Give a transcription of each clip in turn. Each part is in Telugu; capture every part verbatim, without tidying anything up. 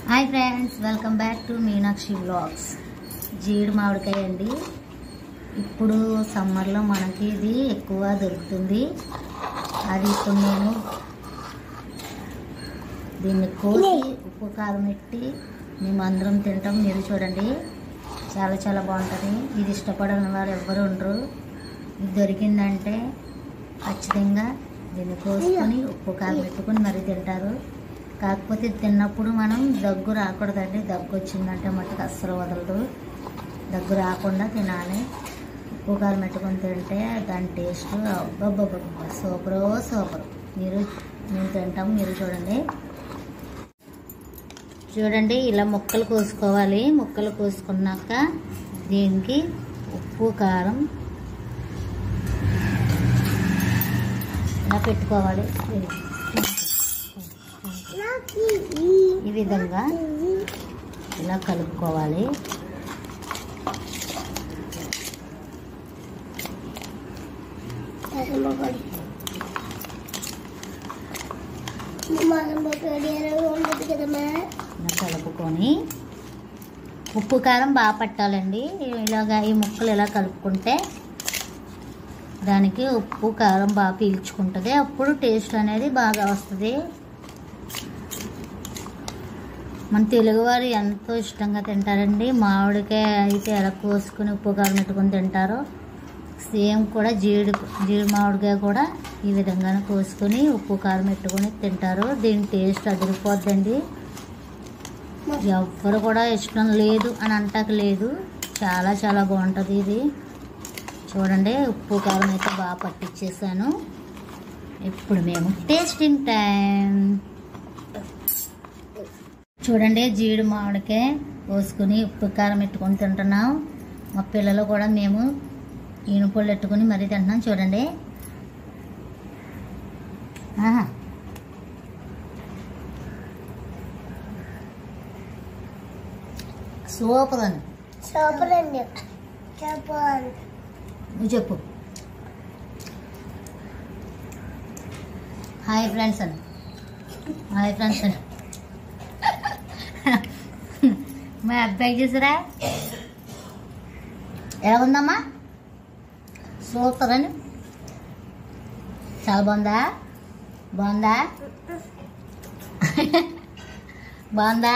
Hi friends, welcome back to Meenakshi vlogs. జీడి మామిడికాయ అండి. ఇప్పుడు సమ్మర్లో మనకి ఇది ఎక్కువ దొరుకుతుంది. అది ఇప్పుడు నేను దీన్ని కోసి ఉప్పు కారం పెట్టి మేము అందరం తింటాం. మీరు చూడండి, చాలా చాలా బాగుంటుంది. ఇది ఇష్టపడని వారు ఎవ్వరు ఉండరు. ఇది దొరికిందంటే ఖచ్చితంగా దీన్ని కోసుకొని ఉప్పు కారం పెట్టుకొని మరీ తింటారు. కాకపోతే తిన్నప్పుడు మనం దగ్గు రాకూడదండి. దగ్గు వచ్చిందంటే మట్టుకు అస్సలు వదలదు. దగ్గు రాకుండా తినాలి. ఉప్పు కారం పెట్టుకొని తింటే దాని టేస్ట్ అబ్బబ్బబ్బ సూపరో సూపర్. మీరు మేము తింటాం. మీరు చూడండి చూడండి ఇలా ముక్కలు కోసుకోవాలి. ముక్కలు కోసుకున్నాక దీనికి ఉప్పు కారం ఇలా పెట్టుకోవాలి. ఈ విధంగా ఇలా కలుపుకోవాలి. కలుపుకొని ఉప్పు కారం బాగా పట్టాలండి. ఇలాగా ఈ ముక్కలు ఇలా కలుపుకుంటే దానికి ఉప్పు కారం బాగా పీల్చుకుంటుంది. అప్పుడు టేస్ట్ అనేది బాగా వస్తుంది. మన తెలుగువారు ఎంతో ఇష్టంగా తింటారండి. మామిడికాయ అయితే ఎలా కోసుకుని ఉప్పు కారం పెట్టుకొని తింటారో సేమ్ కూడా జీడి జీడి మామిడికాయ కూడా ఈ విధంగానే కోసుకొని ఉప్పు కారం పెట్టుకొని తింటారు. దీని టేస్ట్ అదిరిపోద్దండి. ఎవ్వరు కూడా ఇష్టం లేదు అని అంటాక లేదు. చాలా చాలా బాగుంటుంది ఇది. చూడండి, ఉప్పు కారం అయితే బాగా పట్టించేసాను. ఇప్పుడు మేము టేస్టింగ్ టైం. చూడండి, జీడి మామిడికాయ కోసుకుని ఉప్పు కారం పెట్టుకొని తింటున్నాం. మా పిల్లలు కూడా మేము ఈనుపళ్ళు పెట్టుకుని మరీ తింటున్నాం. చూడండి, సూపర్ అని సూపర్ అండి. చెప్పాలి నువ్వు చెప్పు. హాయ్ ఫ్రెండ్స్ అని హాయ్ ఫ్రెండ్స్ అని మా అబ్బాయి చూసారా ఎలా ఉందమ్మా? సూపర్ అని. చాలా బాగుందా? బాగుందా? బాగుందా?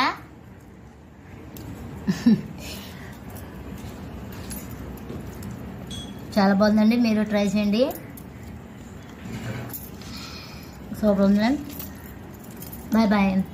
చాలా బాగుందండి. మీరు ట్రై చేయండి. సూపర్ ఉందండి. Bye bye.